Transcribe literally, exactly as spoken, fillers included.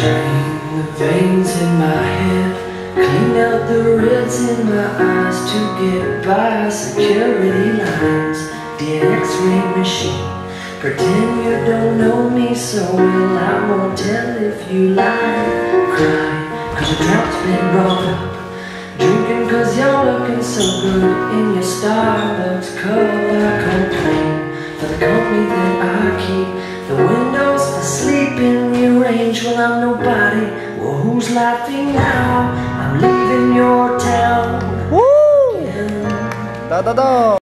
Drain the veins in my head, clean out the reds in my eyes to get by security lines. The X-ray machine, pretend you don't know me so well, I won't tell if you lie. Cry, cause your drought's been brought up. Drinking cause you're looking so good in your Starbucks cup. I complain for the company that I keep, the windows for sleeping rearranged when I'm nobody. Well, who's laughing now? I'm leaving your town. Woo! Da da da!